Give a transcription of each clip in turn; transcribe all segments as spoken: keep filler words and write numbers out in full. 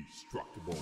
Indestructible.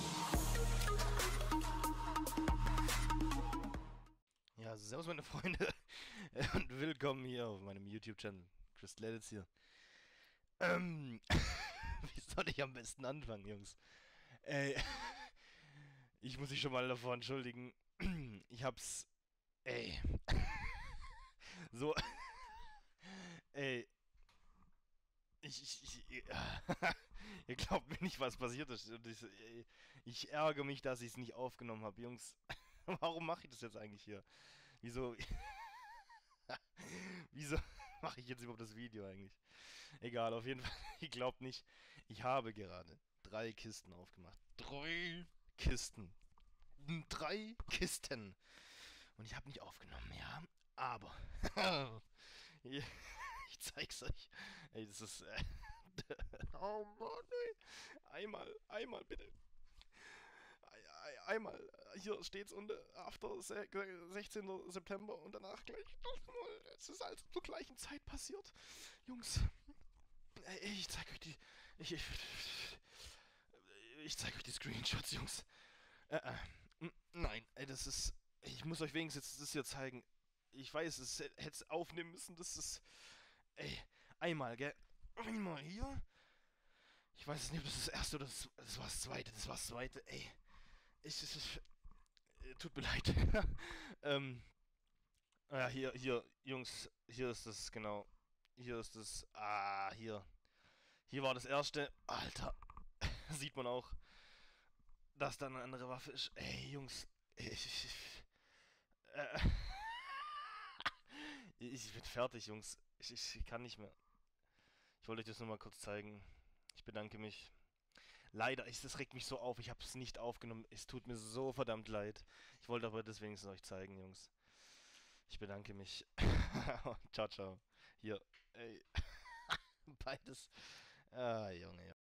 Ja, servus meine Freunde und willkommen hier auf meinem YouTube-Channel. Crystal Edits hier. Ähm, wie soll ich am besten anfangen, Jungs? Ey, ich muss mich schon mal davor entschuldigen. Ich hab's, ey, so, ey, ich, ich, ich, ihr glaubt mir nicht, was passiert ist. Und ich, ich ärgere mich, dass ich es nicht aufgenommen habe, Jungs. Warum mache ich das jetzt eigentlich hier? Wieso? Wieso mache ich jetzt überhaupt das Video eigentlich? Egal, auf jeden Fall, ihr glaubt nicht, ich habe gerade drei Kisten aufgemacht. Drei Kisten. Drei Kisten. Und ich habe nicht aufgenommen, ja. Aber ich zeig's euch. Ey, das ist. Äh, oh Mann, ey. Einmal, einmal bitte. Einmal, hier steht's unter after sechzehnten September und danach gleich. Es ist alles zur gleichen Zeit passiert. Jungs, ich zeig euch die. Ich, ich, ich zeig euch die Screenshots, Jungs. Äh, äh, nein, ey, das ist. Ich muss euch wenigstens das hier zeigen. Ich weiß, es hätte es aufnehmen müssen. Das ist. Ey, einmal, gell? Einmal hier. Ich weiß nicht, ob das das erste oder das, das war das zweite. Das war das zweite, ey. Ich, ich, ich, tut mir leid. ähm, ja, hier, hier, Jungs, hier ist das, genau. Hier ist das, ah, hier. Hier war das erste. Alter, sieht man auch, dass da eine andere Waffe ist. Ey, Jungs, ich, ich, ich, äh, ich bin fertig, Jungs. Ich, ich, ich kann nicht mehr. Ich wollte euch das nur mal kurz zeigen. Ich bedanke mich. Leider, ich, das regt mich so auf. Ich habe es nicht aufgenommen. Es tut mir so verdammt leid. Ich wollte aber das wenigstens euch zeigen, Jungs. Ich bedanke mich. Ciao, ciao. Hier, ey. Beides. Ah, Junge.